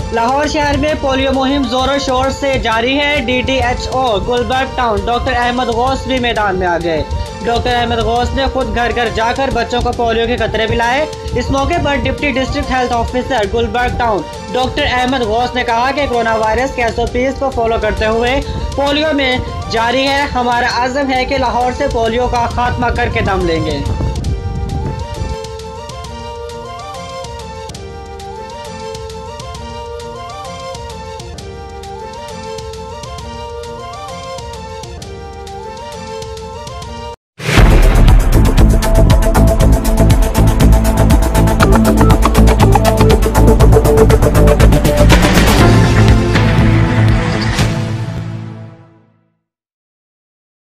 लाहौर शहर में पोलियो मुहिम जोरों शोर से जारी है। DDHO Gulberg town doctor Ahmed Ghaus भी मैदान में आ गए। डॉक्टर अहमद गौस ने खुद घर घर जाकर बच्चों को पोलियो के खतरे पिलाए। इस मौके पर deputy district health officer Gulberg town doctor Ahmed Ghaus ने कहा कि कोरोना वायरस के SOPs को फॉलो करते हुए पोलियो में जारी है। हमारा आज़म है कि लाहौर से पोलियो का खात्मा करके दम लेंगे।